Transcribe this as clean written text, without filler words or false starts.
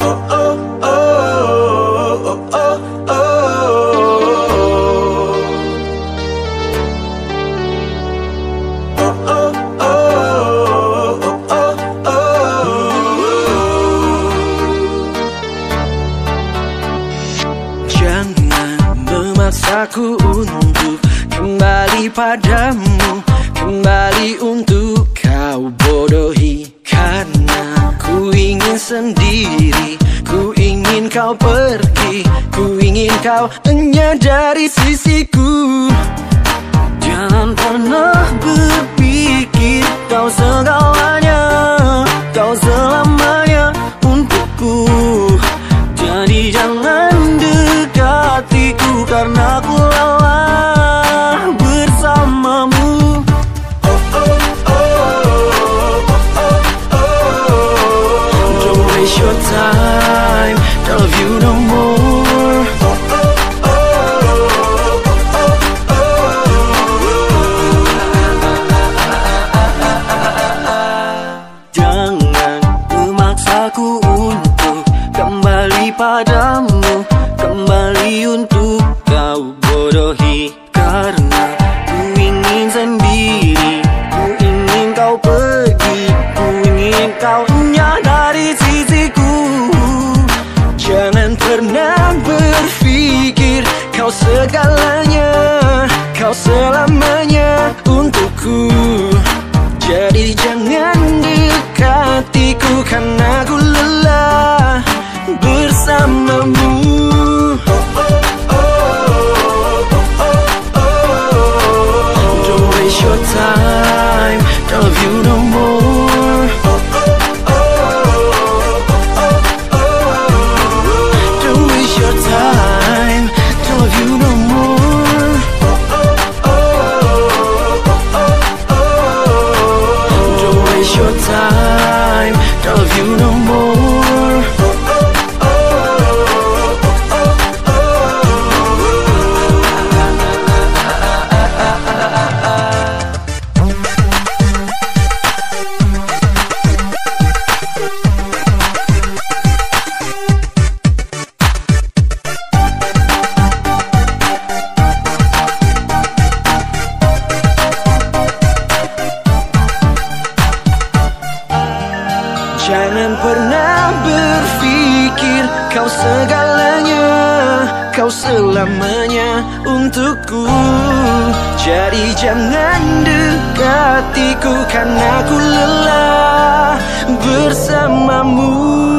Aku untuk kembali padamu, kembali untuk kau bodohi. Karena ku ingin sendiri, ku ingin kau pergi, ku ingin kau hanya dari sisiku. Jangan pernah berpikir kau segalanya, kau selamanya untukku. Jadi jangan dekatiku karena ku lelah bersamamu. Don't waste your time, don't love you no more. Jangan memaksaku untuk kembali padamu, kembali untuk kau bodohi. Karena ku ingin sendiri, ku ingin kau pergi, ku ingin kau hanya dari sisiku. Jangan pernah berpikir kau segalanya, kau selamanya untukku. Jadi jangan dekatiku karena ku lelah bersamamu. Don't waste your time, don't love you no more. Don't waste your time, don't love you no more. Don't waste your time, don't love you no more. Jangan pernah berpikir kau segalanya, kau selamanya untukku. Jadi jangan dekatiku karena ku lelah bersamamu.